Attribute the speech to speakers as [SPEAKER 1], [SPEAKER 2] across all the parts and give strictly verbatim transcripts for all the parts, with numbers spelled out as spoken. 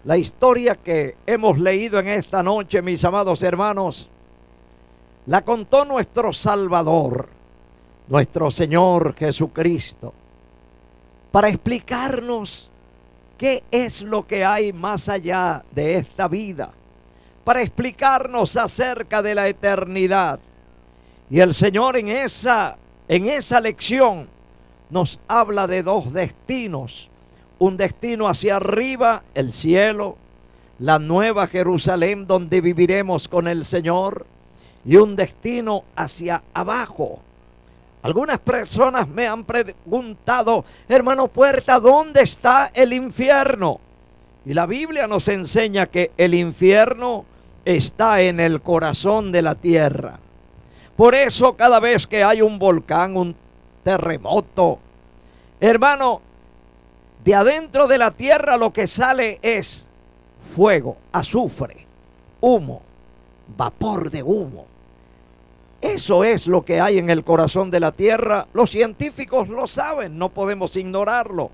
[SPEAKER 1] La historia que hemos leído en esta noche, mis amados hermanos, la contó nuestro Salvador, nuestro Señor Jesucristo, para explicarnos qué es lo que hay más allá de esta vida, para explicarnos acerca de la eternidad. Y el Señor en esa, en esa lección nos habla de dos destinos. Un destino hacia arriba, el cielo, la nueva Jerusalén donde viviremos con el Señor, y un destino hacia abajo. Algunas personas me han preguntado, hermano Puerta, ¿dónde está el infierno? Y la Biblia nos enseña que el infierno está en el corazón de la tierra. Por eso cada vez que hay un volcán, un terremoto, hermano, de adentro de la tierra lo que sale es fuego, azufre, humo, vapor de humo. Eso es lo que hay en el corazón de la tierra. Los científicos lo saben, no podemos ignorarlo.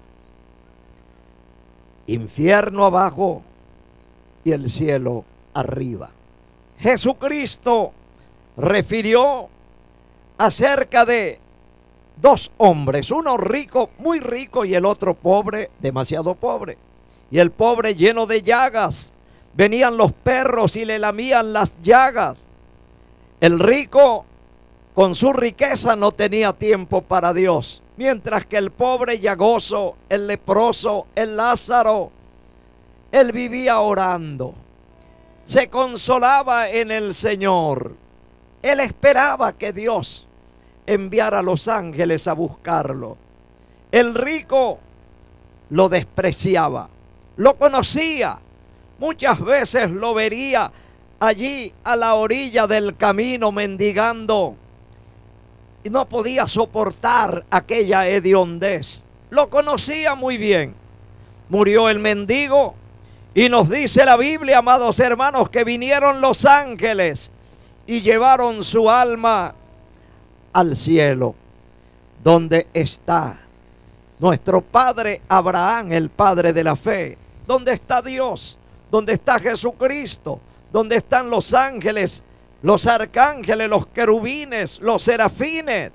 [SPEAKER 1] Infierno abajo y el cielo arriba. Jesucristo refirió acerca de dos hombres, uno rico, muy rico, y el otro pobre, demasiado pobre. Y el pobre lleno de llagas. Venían los perros y le lamían las llagas. El rico con su riqueza no tenía tiempo para Dios, mientras que el pobre llagoso, el leproso, el Lázaro, él vivía orando, se consolaba en el Señor. Él esperaba que Dios enviara a los ángeles a buscarlo. El rico lo despreciaba, lo conocía, muchas veces lo vería allí a la orilla del camino mendigando y no podía soportar aquella hediondez. Lo conocía muy bien. Murió el mendigo y nos dice la Biblia, amados hermanos, que vinieron los ángeles y llevaron su alma al cielo, donde está nuestro padre Abraham, el padre de la fe, donde está Dios, donde está Jesucristo, donde están los ángeles, los arcángeles, los querubines, los serafines.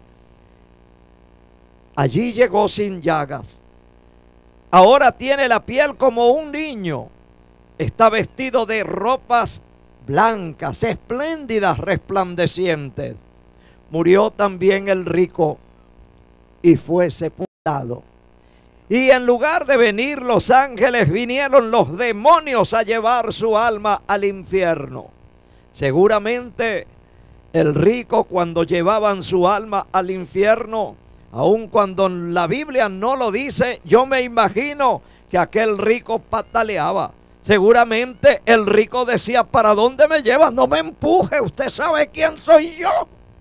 [SPEAKER 1] Allí llegó sin llagas. Ahora tiene la piel como un niño. Está vestido de ropas blancas, espléndidas, resplandecientes. Murió también el rico y fue sepultado. Y en lugar de venir los ángeles, vinieron los demonios a llevar su alma al infierno. Seguramente el rico, cuando llevaban su alma al infierno, aun cuando la Biblia no lo dice, yo me imagino que aquel rico pataleaba. Seguramente el rico decía, ¿para dónde me llevas? No me empuje, usted sabe quién soy yo.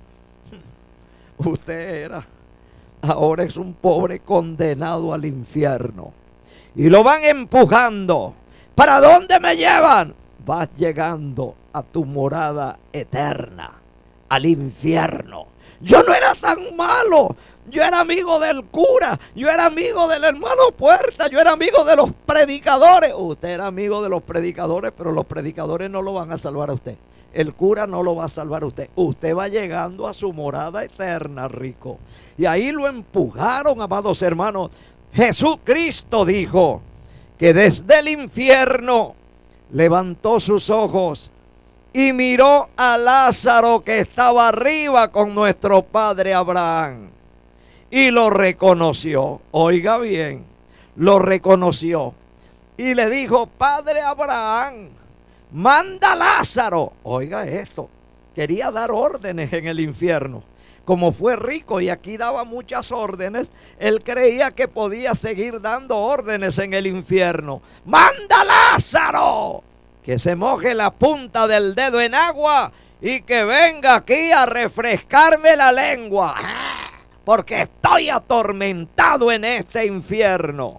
[SPEAKER 1] Usted era, ahora es un pobre condenado al infierno. Y lo van empujando. ¿Para dónde me llevan? Vas llegando a tu morada eterna, al infierno. Yo no era tan malo. Yo era amigo del cura. Yo era amigo del hermano Puerta. Yo era amigo de los predicadores. Usted era amigo de los predicadores, pero los predicadores no lo van a salvar a usted. El cura no lo va a salvar a usted. Usted va llegando a su morada eterna, rico. Y ahí lo empujaron, amados hermanos. Jesucristo dijo que desde el infierno levantó sus ojos y miró a Lázaro que estaba arriba con nuestro padre Abraham. Y lo reconoció. Oiga bien, lo reconoció. Y le dijo, Padre Abraham, manda a Lázaro. Oiga esto, quería dar órdenes en el infierno. Como fue rico y aquí daba muchas órdenes, él creía que podía seguir dando órdenes en el infierno. ¡Manda a Lázaro! Que se moje la punta del dedo en agua y que venga aquí a refrescarme la lengua. Porque estoy atormentado en este infierno.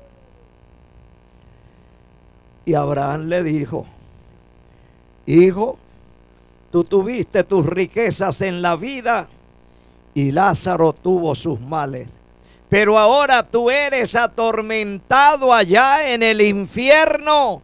[SPEAKER 1] Y Abraham le dijo, hijo, tú tuviste tus riquezas en la vida y Lázaro tuvo sus males. Pero ahora tú eres atormentado allá en el infierno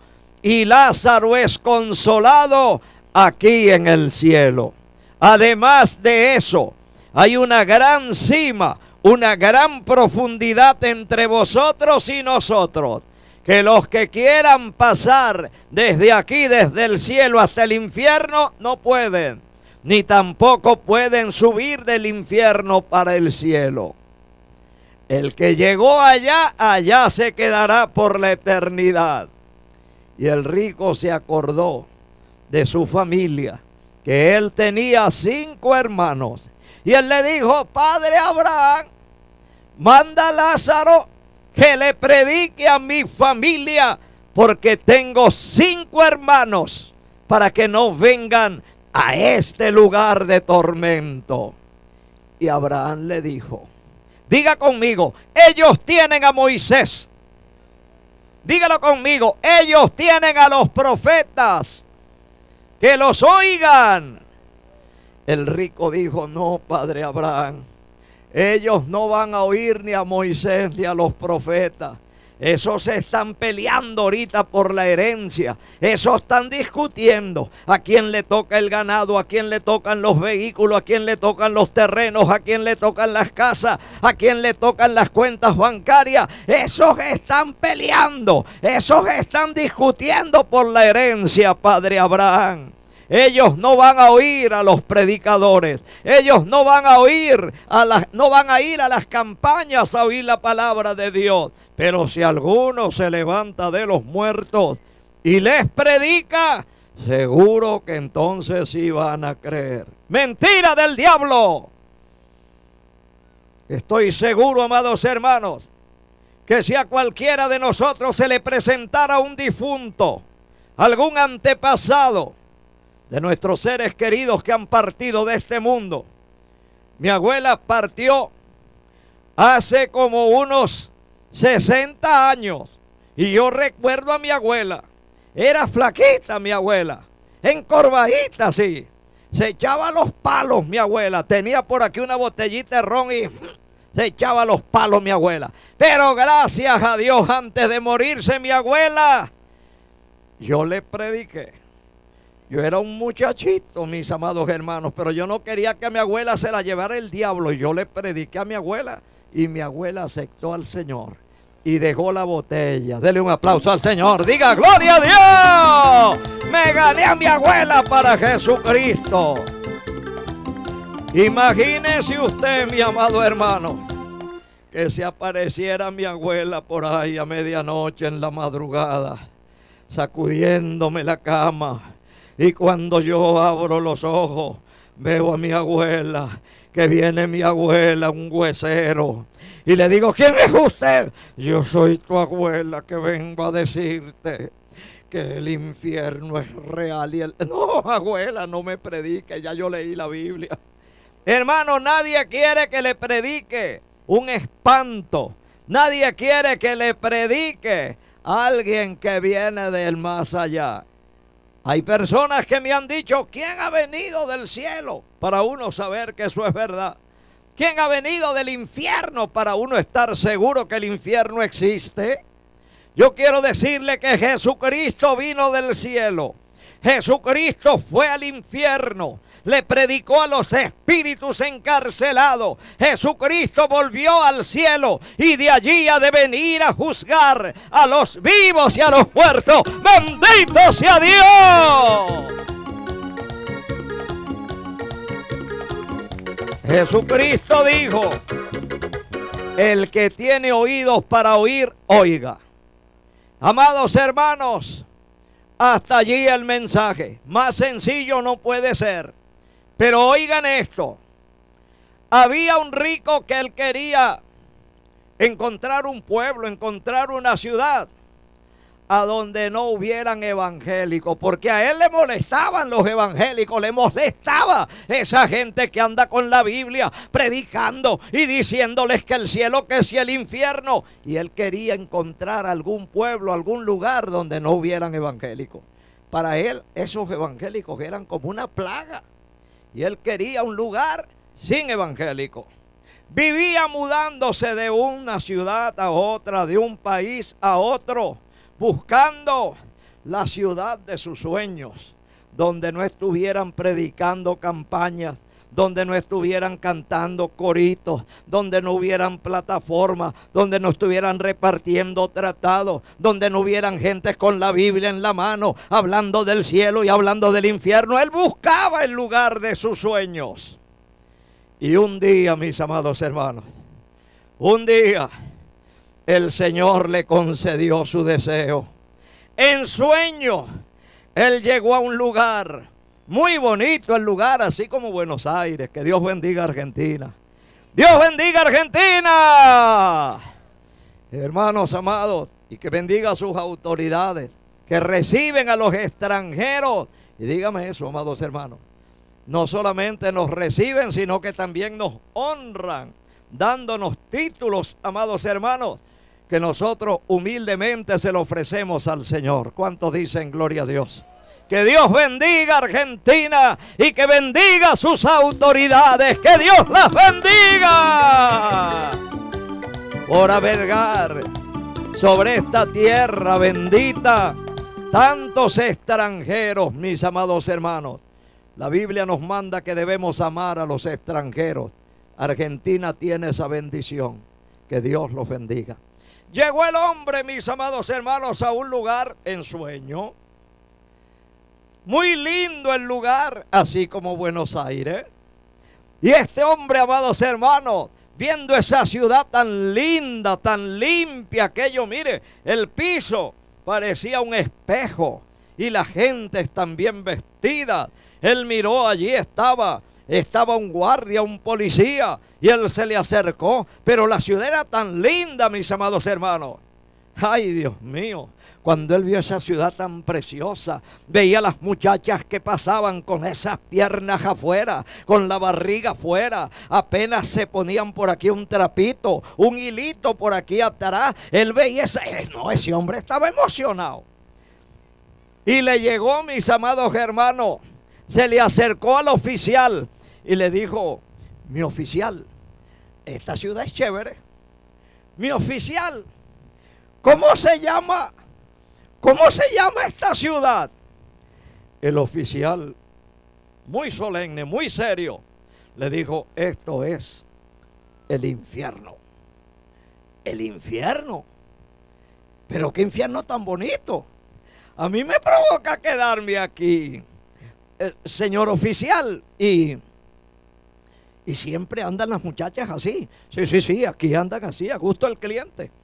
[SPEAKER 1] y Lázaro es consolado aquí en el cielo. Además de eso, hay una gran cima, una gran profundidad entre vosotros y nosotros, que los que quieran pasar desde aquí, desde el cielo hasta el infierno, no pueden, ni tampoco pueden subir del infierno para el cielo. El que llegó allá, allá se quedará por la eternidad. Y el rico se acordó de su familia, que él tenía cinco hermanos. Y él le dijo: Padre Abraham, manda a Lázaro que le predique a mi familia, porque tengo cinco hermanos, para que no vengan a este lugar de tormento. Y Abraham le dijo, diga conmigo, ellos tienen a Moisés. Dígalo conmigo, ellos tienen a los profetas, que los oigan. El rico dijo: no, Padre Abraham, ellos no van a oír ni a Moisés ni a los profetas. Esos se están peleando ahorita por la herencia. Esos están discutiendo a quién le toca el ganado, a quién le tocan los vehículos, a quién le tocan los terrenos, a quién le tocan las casas, a quién le tocan las cuentas bancarias. Esos están peleando, esos están discutiendo por la herencia, Padre Abraham. Ellos no van a oír a los predicadores. Ellos no van a oír a las, no van a ir a las campañas a oír la palabra de Dios. Pero si alguno se levanta de los muertos y les predica, seguro que entonces sí van a creer. Mentira del diablo. Estoy seguro, amados hermanos, que si a cualquiera de nosotros se le presentara un difunto, algún antepasado de nuestros seres queridos que han partido de este mundo. Mi abuela partió hace como unos sesenta años. Y yo recuerdo a mi abuela. Era flaquita mi abuela. Encorvadita así. Se echaba los palos mi abuela. Tenía por aquí una botellita de ron y se echaba los palos mi abuela. Pero gracias a Dios, antes de morirse mi abuela, yo le prediqué. Yo era un muchachito, mis amados hermanos, pero yo no quería que a mi abuela se la llevara el diablo. Y yo le prediqué a mi abuela y mi abuela aceptó al Señor y dejó la botella. Dele un aplauso al Señor. Diga: ¡gloria a Dios! Me gané a mi abuela para Jesucristo. Imagínese usted, mi amado hermano, que se apareciera mi abuela por ahí a medianoche en la madrugada, sacudiéndome la cama. Y cuando yo abro los ojos, veo a mi abuela, que viene mi abuela, un huesero. Y le digo: ¿quién es usted? Yo soy tu abuela, que vengo a decirte que el infierno es real. Y el... no, abuela, no me predique, ya yo leí la Biblia. Hermano, nadie quiere que le predique un espanto. Nadie quiere que le predique a alguien que viene del más allá. Hay personas que me han dicho: ¿quién ha venido del cielo? Para uno saber que eso es verdad. ¿Quién ha venido del infierno? Para uno estar seguro que el infierno existe. Yo quiero decirle que Jesucristo vino del cielo. Jesucristo fue al infierno, le predicó a los espíritus encarcelados. Jesucristo volvió al cielo y de allí ha de venir a juzgar a los vivos y a los muertos. ¡Bendito sea Dios! Jesucristo dijo: el que tiene oídos para oír, oiga. Amados hermanos, hasta allí el mensaje. Más sencillo no puede ser. Pero oigan esto. Había un rico que él quería encontrar un pueblo, encontrar una ciudad a donde no hubieran evangélicos, porque a él le molestaban los evangélicos, le molestaba esa gente que anda con la Biblia predicando y diciéndoles que el cielo, que si el infierno. Y él quería encontrar algún pueblo, algún lugar donde no hubieran evangélicos. Para él esos evangélicos eran como una plaga y él quería un lugar sin evangélicos. Vivía mudándose de una ciudad a otra, de un país a otro, buscando la ciudad de sus sueños, donde no estuvieran predicando campañas, donde no estuvieran cantando coritos, donde no hubieran plataformas, donde no estuvieran repartiendo tratados, donde no hubieran gente con la Biblia en la mano, hablando del cielo y hablando del infierno. Él buscaba el lugar de sus sueños. Y un día, mis amados hermanos, un día el Señor le concedió su deseo. En sueño, él llegó a un lugar muy bonito, el lugar, así como Buenos Aires. Que Dios bendiga a Argentina. Dios bendiga a Argentina, hermanos amados, y que bendiga a sus autoridades que reciben a los extranjeros. Y dígame eso, amados hermanos, no solamente nos reciben, sino que también nos honran, dándonos títulos, amados hermanos, que nosotros humildemente se lo ofrecemos al Señor. ¿Cuántos dicen gloria a Dios? Que Dios bendiga a Argentina y que bendiga a sus autoridades. Que Dios las bendiga por albergar sobre esta tierra bendita tantos extranjeros, mis amados hermanos. La Biblia nos manda que debemos amar a los extranjeros. Argentina tiene esa bendición. Que Dios los bendiga. Llegó el hombre, mis amados hermanos, a un lugar en sueño. Muy lindo el lugar, así como Buenos Aires. Y este hombre, amados hermanos, viendo esa ciudad tan linda, tan limpia, aquello, mire, el piso parecía un espejo y la gente también vestida. Él miró, allí estaba, estaba un guardia, un policía, y él se le acercó. Pero la ciudad era tan linda, mis amados hermanos. Ay, Dios mío. Cuando él vio esa ciudad tan preciosa, veía a las muchachas que pasaban con esas piernas afuera, con la barriga afuera, apenas se ponían por aquí un trapito, un hilito por aquí atrás. Él veía ese, no, ese hombre estaba emocionado. Y le llegó, mis amados hermanos, se le acercó al oficial y le dijo: mi oficial, esta ciudad es chévere. Mi oficial, ¿cómo se llama? ¿Cómo se llama esta ciudad? El oficial, muy solemne, muy serio, le dijo: esto es el infierno. El infierno. Pero qué infierno tan bonito. A mí me provoca quedarme aquí, el señor oficial. Y, y siempre andan las muchachas así. Sí, sí, sí, aquí andan así, a gusto del cliente.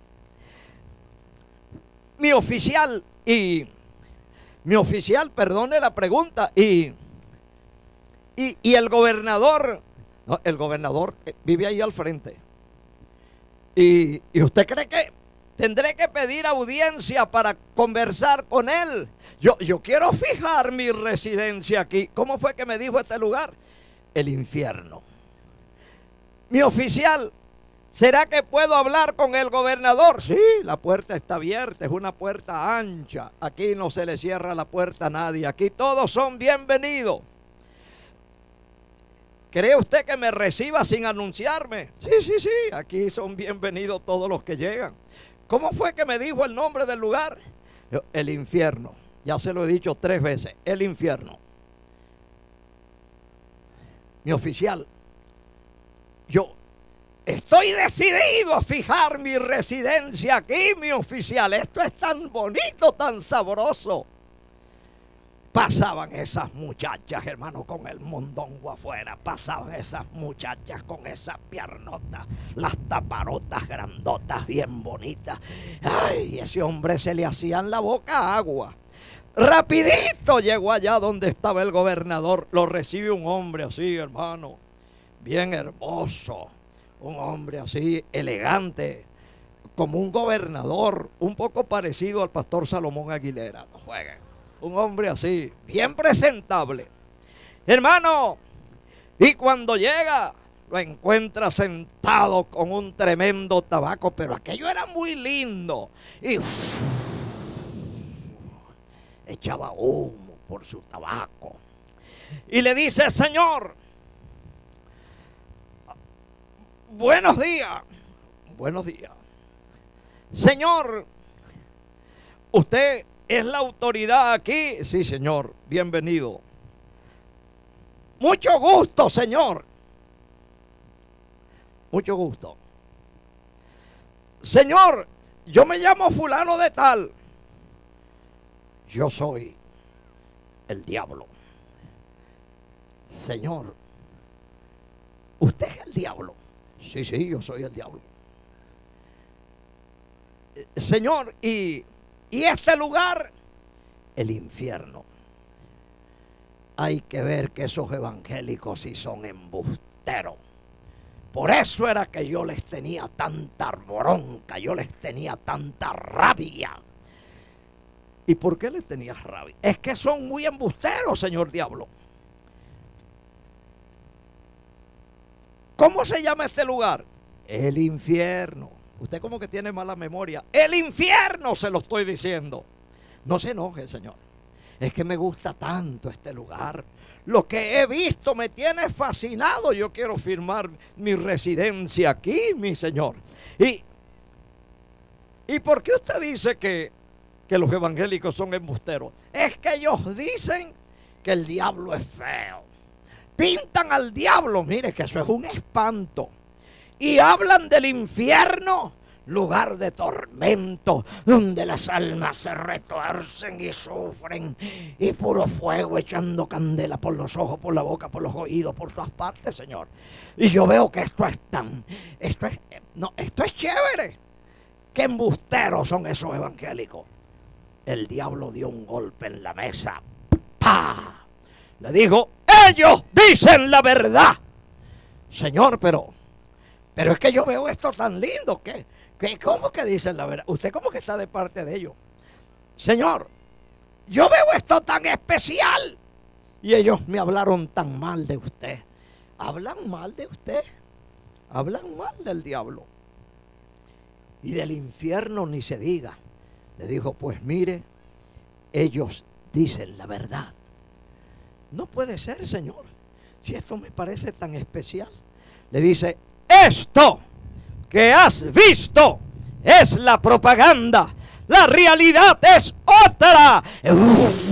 [SPEAKER 1] Mi oficial y mi oficial, perdone la pregunta, y, y, y el gobernador, no, el gobernador vive ahí al frente. Y, y usted cree que tendré que pedir audiencia para conversar con él. Yo, yo quiero fijar mi residencia aquí. ¿Cómo fue que me dijo este lugar? El infierno. Mi oficial, ¿será que puedo hablar con el gobernador? Sí, la puerta está abierta, es una puerta ancha. Aquí no se le cierra la puerta a nadie. Aquí todos son bienvenidos. ¿Cree usted que me reciba sin anunciarme? Sí, sí, sí, aquí son bienvenidos todos los que llegan. ¿Cómo fue que me dijo el nombre del lugar? Yo, el infierno. Ya se lo he dicho tres veces, el infierno. Mi oficial, yo estoy decidido a fijar mi residencia aquí, mi oficial. Esto es tan bonito, tan sabroso. Pasaban esas muchachas, hermano, con el mondongo afuera. Pasaban esas muchachas con esas piernotas, las taparotas grandotas, bien bonitas. Ay, ese hombre se le hacía en la boca agua. Rapidito llegó allá donde estaba el gobernador. Lo recibe un hombre así, hermano, bien hermoso. Un hombre así, elegante, como un gobernador, un poco parecido al pastor Salomón Aguilera. No jueguen. Un hombre así, bien presentable. Hermano, y cuando llega, lo encuentra sentado con un tremendo tabaco, pero aquello era muy lindo. Y uff, echaba humo por su tabaco. Y le dice: señor, buenos días. Buenos días. Señor, usted es la autoridad aquí. Sí, señor, bienvenido. Mucho gusto, señor. Mucho gusto. Señor, yo me llamo fulano de tal. Yo soy el diablo. Señor, ¿usted es el diablo? Sí, sí, yo soy el diablo. Señor, y, y este lugar, el infierno. Hay que ver que esos evangélicos sí son embusteros. Por eso era que yo les tenía tanta bronca, yo les tenía tanta rabia. ¿Y por qué les tenía rabia? Es que son muy embusteros, señor diablo. ¿Cómo se llama este lugar? El infierno. Usted como que tiene mala memoria. El infierno, se lo estoy diciendo. No se enoje, señor. Es que me gusta tanto este lugar. Lo que he visto me tiene fascinado. Yo quiero firmar mi residencia aquí, mi señor. ¿Y, ¿y por qué usted dice que, que los evangélicos son embusteros? Es que ellos dicen que el diablo es feo. Pintan al diablo, mire que eso es un espanto. Y hablan del infierno, lugar de tormento, donde las almas se retuercen y sufren, y puro fuego echando candela por los ojos, por la boca, por los oídos, por todas partes, señor. Y yo veo que esto es tan, esto es, no, esto es chévere. Qué embusteros son esos evangélicos. El diablo dio un golpe en la mesa. ¡Pah! Le dijo, ellos dicen la verdad. Señor, pero, pero es que yo veo esto tan lindo. que, que ¿Cómo que dicen la verdad? Usted como que está de parte de ellos. Señor, yo veo esto tan especial. Y ellos me hablaron tan mal de usted. ¿Hablan mal de usted? Hablan mal del diablo. Y del infierno ni se diga. Le dijo, pues mire, ellos dicen la verdad. No puede ser, señor, si esto me parece tan especial. Le dice, esto que has visto es la propaganda, la realidad es otra. Uf,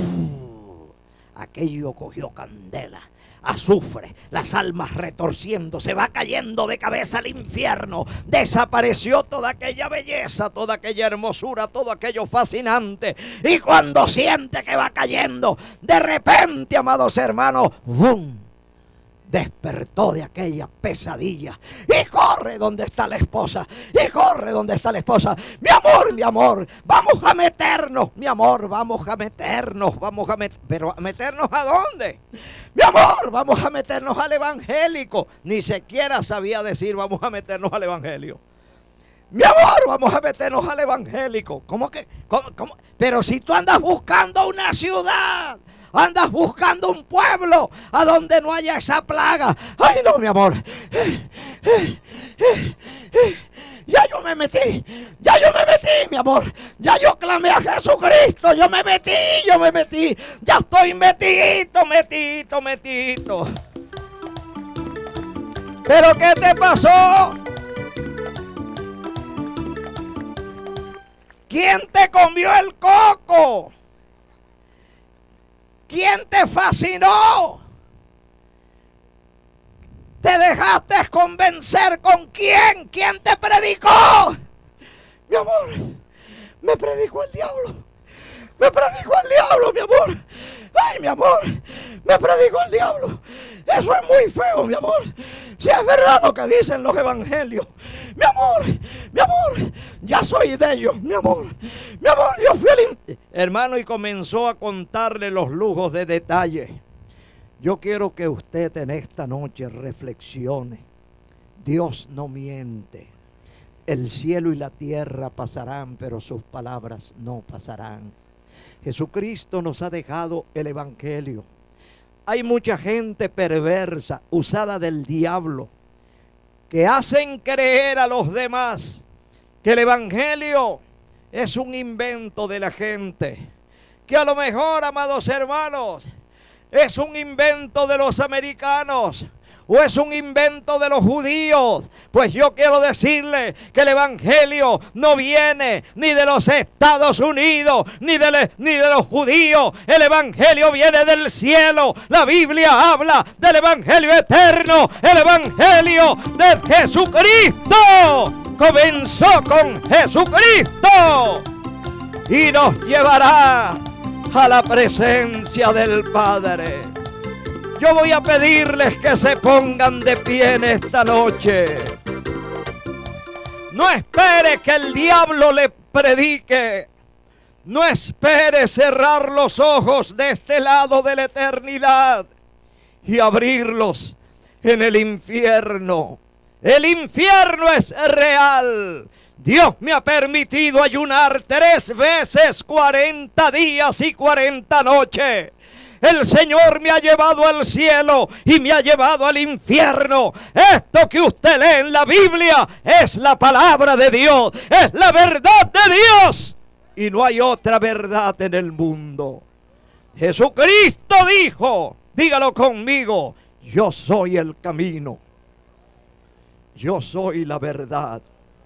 [SPEAKER 1] aquello cogió candela, azufre, las almas retorciendo, se va cayendo de cabeza al infierno. Desapareció toda aquella belleza, toda aquella hermosura, todo aquello fascinante. Y cuando siente que va cayendo, de repente, amados hermanos, ¡bum!, despertó de aquella pesadilla y corre donde está la esposa, y corre donde está la esposa. Mi amor, mi amor, vamos a meternos, mi amor, vamos a meternos, vamos a meternos, pero ¿a meternos a dónde? Mi amor, vamos a meternos al evangélico. Ni siquiera sabía decir vamos a meternos al evangelio. Mi amor, vamos a meternos al evangélico. ¿Cómo que? ¿Cómo, cómo? Pero si tú andas buscando una ciudad, andas buscando un pueblo a donde no haya esa plaga. Ay, no, mi amor. Ya yo me metí, ya yo me metí, mi amor. Ya yo clamé a Jesucristo, yo me metí, yo me metí. Ya estoy metidito, metidito, metidito. ¿Pero qué te pasó? ¿Quién te comió el coco? ¿Quién te fascinó? ¿Te dejaste convencer con quién? ¿Quién te predicó? Mi amor, me predicó el diablo. Me predicó el diablo, mi amor. Ay, mi amor, me predicó el diablo. Eso es muy feo, mi amor. Si es verdad lo que dicen los evangelios. Mi amor, mi amor, ya soy de ellos, mi amor. Mi amor, yo fui el... Hermano, y comenzó a contarle los lujos de detalle. Yo quiero que usted en esta noche reflexione. Dios no miente. El cielo y la tierra pasarán, pero sus palabras no pasarán. Jesucristo nos ha dejado el evangelio. Hay mucha gente perversa, usada del diablo, que hacen creer a los demás que el evangelio es un invento de la gente, que a lo mejor, amados hermanos, es un invento de los americanos ¿O es un invento de los judíos? Pues yo quiero decirle que el evangelio no viene ni de los Estados Unidos, ni de, le, ni de los judíos. El evangelio viene del cielo. La Biblia habla del evangelio eterno, el evangelio de Jesucristo. Comenzó con Jesucristo y nos llevará a la presencia del Padre. Yo voy a pedirles que se pongan de pie en esta noche. No espere que el diablo le predique. No espere cerrar los ojos de este lado de la eternidad y abrirlos en el infierno. El infierno es real. Dios me ha permitido ayunar tres veces, cuarenta días y cuarenta noches. El Señor me ha llevado al cielo y me ha llevado al infierno. Esto que usted lee en la Biblia es la palabra de Dios, es la verdad de Dios. Y no hay otra verdad en el mundo. Jesucristo dijo, dígalo conmigo, yo soy el camino, yo soy la verdad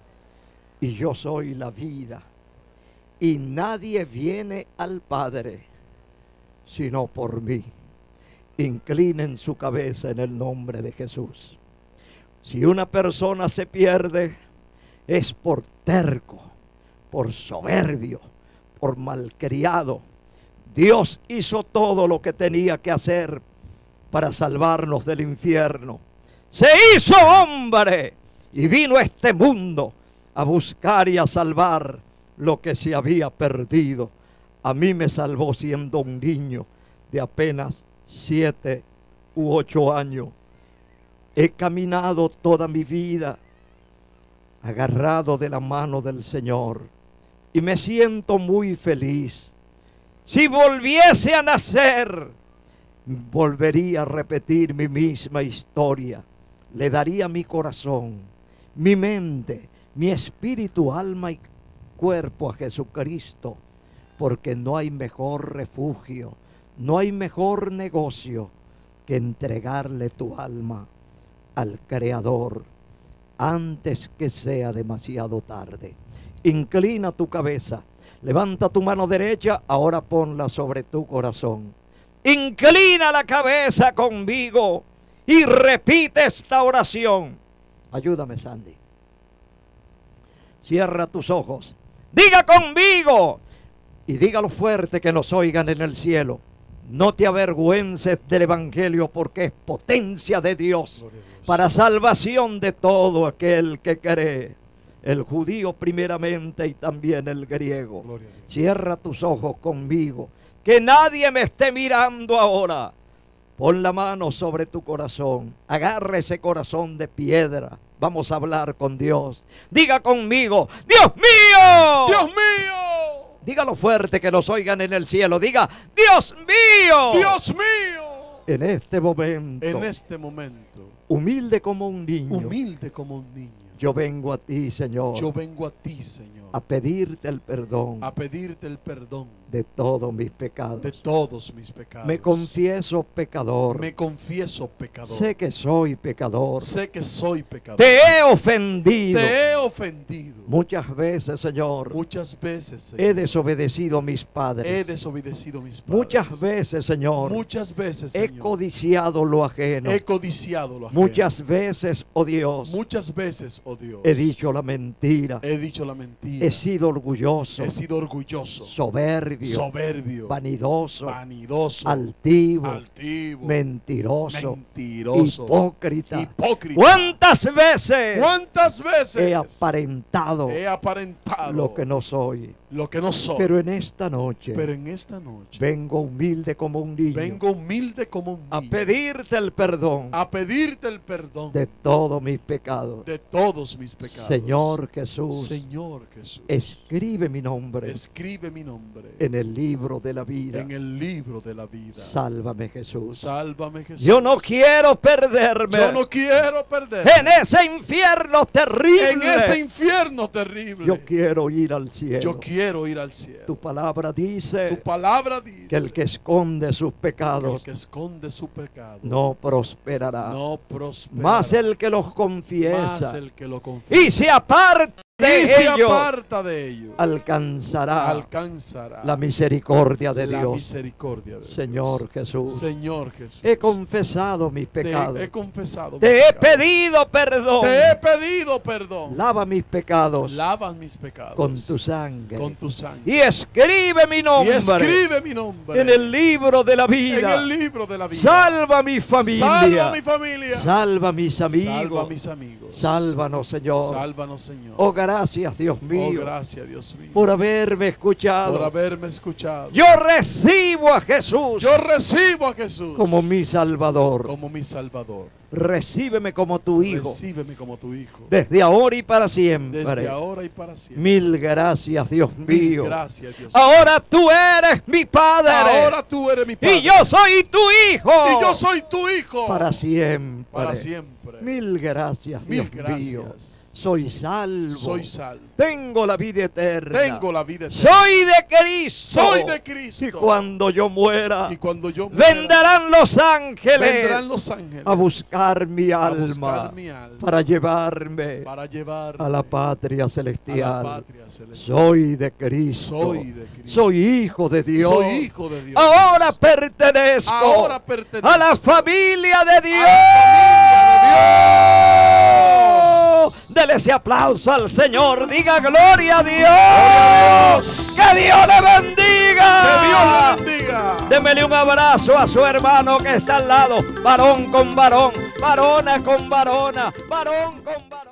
[SPEAKER 1] y yo soy la vida. Y nadie viene al Padre sino por mí. Inclinen su cabeza en el nombre de Jesús. Si una persona se pierde, es por terco, por soberbio, por malcriado. Dios hizo todo lo que tenía que hacer para salvarnos del infierno. Se hizo hombre y vino a este mundo a buscar y a salvar lo que se había perdido. A mí me salvó siendo un niño de apenas siete u ocho años. He caminado toda mi vida agarrado de la mano del Señor y me siento muy feliz. Si volviese a nacer, volvería a repetir mi misma historia. Le daría mi corazón, mi mente, mi espíritu, alma y cuerpo a Jesucristo. Porque no hay mejor refugio, no hay mejor negocio que entregarle tu alma al Creador antes que sea demasiado tarde. Inclina tu cabeza, levanta tu mano derecha, ahora ponla sobre tu corazón. Inclina la cabeza conmigo y repite esta oración. Ayúdame, Sandy. Cierra tus ojos. Diga conmigo. Y dígalo fuerte que nos oigan en el cielo. No te avergüences del evangelio porque es potencia de Dios para salvación de todo aquel que cree. El judío primeramente y también el griego. Cierra tus ojos conmigo. Que nadie me esté mirando ahora. Pon la mano sobre tu corazón. Agarra ese corazón de piedra. Vamos a hablar con Dios. Diga conmigo, Dios mío.
[SPEAKER 2] Dios mío.
[SPEAKER 1] Dígalo fuerte que nos oigan en el cielo. Diga, Dios mío.
[SPEAKER 2] Dios mío.
[SPEAKER 1] En este momento.
[SPEAKER 2] En este momento.
[SPEAKER 1] Humilde como un niño.
[SPEAKER 2] Humilde como un niño.
[SPEAKER 1] Yo vengo a ti, Señor.
[SPEAKER 2] Yo vengo a ti, Señor.
[SPEAKER 1] A pedirte el perdón.
[SPEAKER 2] A pedirte el perdón.
[SPEAKER 1] De todos mis pecados.
[SPEAKER 2] De todos mis pecados.
[SPEAKER 1] Me confieso pecador.
[SPEAKER 2] Me confieso pecador.
[SPEAKER 1] Sé que soy pecador.
[SPEAKER 2] Sé que soy pecador.
[SPEAKER 1] Te he ofendido.
[SPEAKER 2] Te he ofendido.
[SPEAKER 1] Muchas veces, Señor.
[SPEAKER 2] Muchas veces, Señor.
[SPEAKER 1] He desobedecido a mis padres.
[SPEAKER 2] He desobedecido a mis padres.
[SPEAKER 1] Muchas veces, Señor.
[SPEAKER 2] Muchas veces, Señor.
[SPEAKER 1] He codiciado lo ajeno.
[SPEAKER 2] He codiciado lo ajeno.
[SPEAKER 1] Muchas veces, oh Dios.
[SPEAKER 2] Muchas veces, oh Dios.
[SPEAKER 1] He dicho la mentira.
[SPEAKER 2] He dicho la mentira.
[SPEAKER 1] He sido orgulloso.
[SPEAKER 2] He sido orgulloso.
[SPEAKER 1] Soberbio.
[SPEAKER 2] Soberbio.
[SPEAKER 1] Vanidoso.
[SPEAKER 2] Vanidoso.
[SPEAKER 1] Altivo.
[SPEAKER 2] Altivo.
[SPEAKER 1] Mentiroso.
[SPEAKER 2] Mentiroso.
[SPEAKER 1] Hipócrita.
[SPEAKER 2] Hipócrita.
[SPEAKER 1] ¿Cuántas veces?
[SPEAKER 2] ¿Cuántas veces?
[SPEAKER 1] He aparentado.
[SPEAKER 2] He aparentado.
[SPEAKER 1] Lo que no soy.
[SPEAKER 2] Lo que no soy.
[SPEAKER 1] Pero en esta noche.
[SPEAKER 2] Pero en esta noche.
[SPEAKER 1] Vengo humilde como un niño.
[SPEAKER 2] Vengo humilde como un niño.
[SPEAKER 1] A pedirte el perdón.
[SPEAKER 2] A pedirte el perdón.
[SPEAKER 1] De todos mis pecados.
[SPEAKER 2] De todos mis pecados.
[SPEAKER 1] Señor Jesús.
[SPEAKER 2] Señor Jesús. Jesús.
[SPEAKER 1] Escribe mi nombre
[SPEAKER 2] Escribe mi nombre
[SPEAKER 1] en el libro de la vida.
[SPEAKER 2] en el libro de la vida.
[SPEAKER 1] Sálvame, Jesús.
[SPEAKER 2] Sálvame, Jesús.
[SPEAKER 1] Yo no quiero perderme
[SPEAKER 2] Yo no quiero perder
[SPEAKER 1] en ese infierno terrible.
[SPEAKER 2] en ese infierno terrible.
[SPEAKER 1] Yo quiero ir al cielo.
[SPEAKER 2] Yo quiero ir al cielo.
[SPEAKER 1] Tu palabra dice
[SPEAKER 2] Tu palabra dice
[SPEAKER 1] que el que esconde sus
[SPEAKER 2] que el
[SPEAKER 1] pecados
[SPEAKER 2] que esconde su pecado
[SPEAKER 1] no prosperará.
[SPEAKER 2] no prosperará.
[SPEAKER 1] Más el que los
[SPEAKER 2] Más
[SPEAKER 1] confiesa
[SPEAKER 2] el que lo confiesa
[SPEAKER 1] y se aparta de
[SPEAKER 2] y se
[SPEAKER 1] ellos
[SPEAKER 2] aparta de ellos
[SPEAKER 1] alcanzará
[SPEAKER 2] alcanzará
[SPEAKER 1] la misericordia de
[SPEAKER 2] la
[SPEAKER 1] Dios.
[SPEAKER 2] misericordia de
[SPEAKER 1] Señor
[SPEAKER 2] Dios.
[SPEAKER 1] Jesús,
[SPEAKER 2] Señor Jesús,
[SPEAKER 1] he confesado mis pecados.
[SPEAKER 2] te he confesado
[SPEAKER 1] Te
[SPEAKER 2] mis
[SPEAKER 1] he
[SPEAKER 2] pecados.
[SPEAKER 1] pedido perdón.
[SPEAKER 2] Te he pedido perdón.
[SPEAKER 1] Lava mis pecados
[SPEAKER 2] Lava mis pecados
[SPEAKER 1] con tu sangre.
[SPEAKER 2] con tu sangre.
[SPEAKER 1] Y escribe mi
[SPEAKER 2] Y
[SPEAKER 1] nombre
[SPEAKER 2] escribe mi nombre
[SPEAKER 1] en el libro de la
[SPEAKER 2] en
[SPEAKER 1] vida.
[SPEAKER 2] el libro de la vida.
[SPEAKER 1] Salva mi familia.
[SPEAKER 2] Salva mi familia.
[SPEAKER 1] Salva mis
[SPEAKER 2] Salva
[SPEAKER 1] amigos.
[SPEAKER 2] mis amigos.
[SPEAKER 1] Sálvanos, Señor.
[SPEAKER 2] Sálvanos, Señor.
[SPEAKER 1] Oh, gracias, Dios
[SPEAKER 2] Oh,
[SPEAKER 1] mío,
[SPEAKER 2] gracias, Dios mío,
[SPEAKER 1] por haberme escuchado.
[SPEAKER 2] por haberme escuchado.
[SPEAKER 1] Yo recibo a Jesús
[SPEAKER 2] Yo recibo a Jesús
[SPEAKER 1] como mi Salvador.
[SPEAKER 2] como mi Salvador.
[SPEAKER 1] Recíbeme como tu Hijo,
[SPEAKER 2] Recíbeme como tu Hijo.
[SPEAKER 1] desde ahora y para siempre.
[SPEAKER 2] Desde ahora y para siempre.
[SPEAKER 1] Mil gracias, Dios
[SPEAKER 2] Mil
[SPEAKER 1] mío.
[SPEAKER 2] gracias, Dios.
[SPEAKER 1] Ahora tú eres mi Padre.
[SPEAKER 2] Ahora tú eres mi Padre.
[SPEAKER 1] Y yo soy tu Hijo.
[SPEAKER 2] Y yo soy tu Hijo.
[SPEAKER 1] Para siempre.
[SPEAKER 2] Para siempre.
[SPEAKER 1] Mil gracias,
[SPEAKER 2] Mil
[SPEAKER 1] Dios mío.
[SPEAKER 2] gracias.
[SPEAKER 1] Soy salvo.
[SPEAKER 2] Soy salvo.
[SPEAKER 1] Tengo la vida eterna.
[SPEAKER 2] Tengo la vida eterna.
[SPEAKER 1] Soy de Cristo.
[SPEAKER 2] Soy de Cristo.
[SPEAKER 1] Y cuando yo muera,
[SPEAKER 2] Y cuando yo muera,
[SPEAKER 1] vendrán los ángeles
[SPEAKER 2] vendrán los ángeles
[SPEAKER 1] a buscar mi
[SPEAKER 2] a
[SPEAKER 1] alma,
[SPEAKER 2] buscar mi alma
[SPEAKER 1] para llevarme
[SPEAKER 2] para llevar
[SPEAKER 1] a la patria
[SPEAKER 2] a
[SPEAKER 1] celestial.
[SPEAKER 2] la patria celestial.
[SPEAKER 1] Soy de Cristo.
[SPEAKER 2] Soy de Cristo.
[SPEAKER 1] Soy hijo de Dios.
[SPEAKER 2] Soy hijo de Dios.
[SPEAKER 1] Ahora pertenezco
[SPEAKER 2] Ahora pertenezco
[SPEAKER 1] a la familia de Dios. Dele ese aplauso al Señor. Diga gloria a Dios.
[SPEAKER 2] Gloria a Dios.
[SPEAKER 1] Que Dios le bendiga.
[SPEAKER 2] Que Dios le bendiga.
[SPEAKER 1] Démele un abrazo a su hermano que está al lado. Varón con varón, varona con varona, varón con varón.